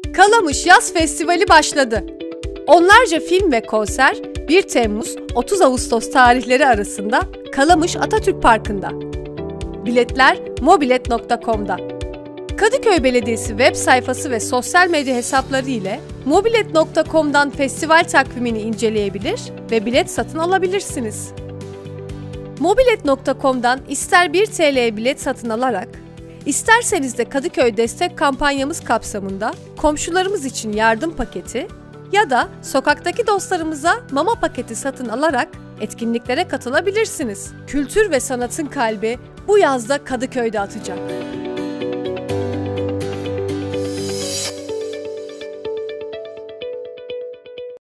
Kalamış Yaz Festivali başladı. Onlarca film ve konser 1 Temmuz-30 Ağustos tarihleri arasında Kalamış Atatürk Parkı'nda. Biletler mobilet.com'da. Kadıköy Belediyesi web sayfası ve sosyal medya hesapları ile mobilet.com'dan festival takvimini inceleyebilir ve bilet satın alabilirsiniz. Mobilet.com'dan ister 1 TL'ye bilet satın alarak, isterseniz de Kadıköy Destek kampanyamız kapsamında komşularımız için yardım paketi ya da sokaktaki dostlarımıza mama paketi satın alarak etkinliklere katılabilirsiniz. Kültür ve sanatın kalbi bu yazda Kadıköy'de atacak.